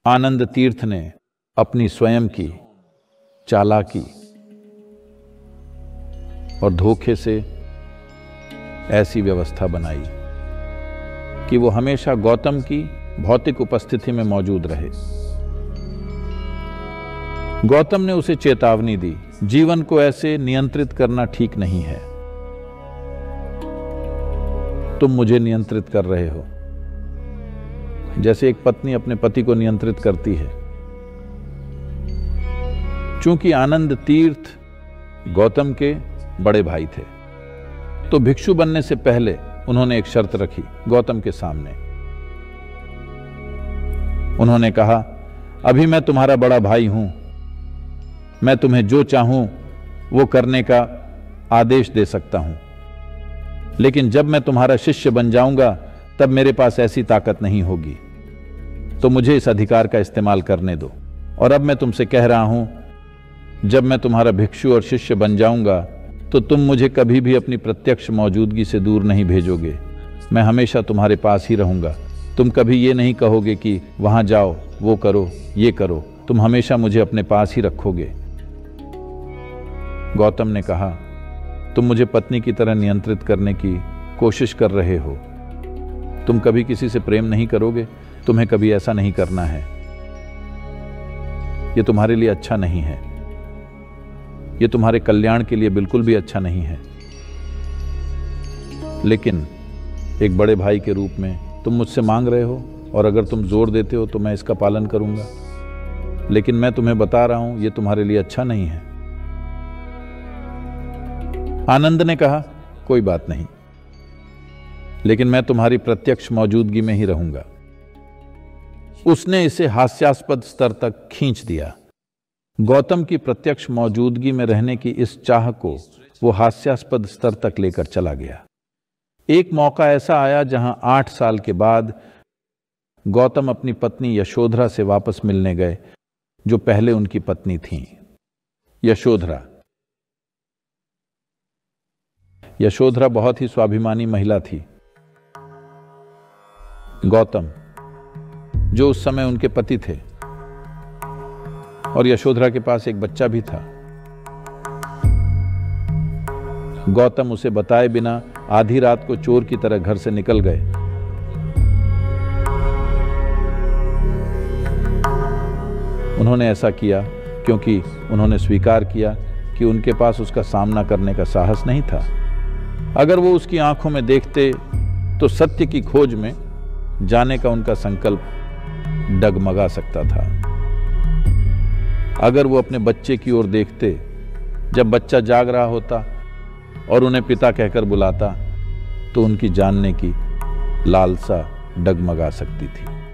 आनंद तीर्थ ने अपनी स्वयं की चालाकी और धोखे से ऐसी व्यवस्था बनाई कि वो हमेशा गौतम की भौतिक उपस्थिति में मौजूद रहे। गौतम ने उसे चेतावनी दी, जीवन को ऐसे नियंत्रित करना ठीक नहीं है। तुम मुझे नियंत्रित कर रहे हो, जैसे एक पत्नी अपने पति को नियंत्रित करती है। चूंकि आनंद तीर्थ गौतम के बड़े भाई थे, तो भिक्षु बनने से पहले उन्होंने एक शर्त रखी गौतम के सामने। उन्होंने कहा, अभी मैं तुम्हारा बड़ा भाई हूं, मैं तुम्हें जो चाहूं वो करने का आदेश दे सकता हूं, लेकिन जब मैं तुम्हारा शिष्य बन जाऊंगा तब मेरे पास ऐसी ताकत नहीं होगी, तो मुझे इस अधिकार का इस्तेमाल करने दो। और अब मैं तुमसे कह रहा हूं, जब मैं तुम्हारा भिक्षु और शिष्य बन जाऊंगा तो तुम मुझे कभी भी अपनी प्रत्यक्ष मौजूदगी से दूर नहीं भेजोगे। मैं हमेशा तुम्हारे पास ही रहूंगा। तुम कभी ये नहीं कहोगे कि वहां जाओ, वो करो, ये करो। तुम हमेशा मुझे अपने पास ही रखोगे। गौतम ने कहा, तुम मुझे पत्नी की तरह नियंत्रित करने की कोशिश कर रहे हो। तुम कभी किसी से प्रेम नहीं करोगे, तुम्हें कभी ऐसा नहीं करना है। यह तुम्हारे लिए अच्छा नहीं है, यह तुम्हारे कल्याण के लिए बिल्कुल भी अच्छा नहीं है। लेकिन एक बड़े भाई के रूप में तुम मुझसे मांग रहे हो, और अगर तुम जोर देते हो तो मैं इसका पालन करूंगा। लेकिन मैं तुम्हें बता रहा हूं, यह तुम्हारे लिए अच्छा नहीं है। आनंद ने कहा, कोई बात नहीं, लेकिन मैं तुम्हारी प्रत्यक्ष मौजूदगी में ही रहूंगा। उसने इसे हास्यास्पद स्तर तक खींच दिया। गौतम की प्रत्यक्ष मौजूदगी में रहने की इस चाह को वो हास्यास्पद स्तर तक लेकर चला गया। एक मौका ऐसा आया जहां 8 साल के बाद गौतम अपनी पत्नी यशोधरा से वापस मिलने गए, जो पहले उनकी पत्नी थीं। यशोधरा बहुत ही स्वाभिमानी महिला थी। गौतम, जो उस समय उनके पति थे, और यशोधरा के पास एक बच्चा भी था। गौतम उसे बताए बिना आधी रात को चोर की तरह घर से निकल गए। उन्होंने ऐसा किया क्योंकि उन्होंने स्वीकार किया कि उनके पास उसका सामना करने का साहस नहीं था। अगर वो उसकी आंखों में देखते तो सत्य की खोज में जाने का उनका संकल्प डगमगा सकता था। अगर वो अपने बच्चे की ओर देखते जब बच्चा जाग रहा होता और उन्हें पिता कहकर बुलाता, तो उनकी जानने की लालसा डगमगा सकती थी।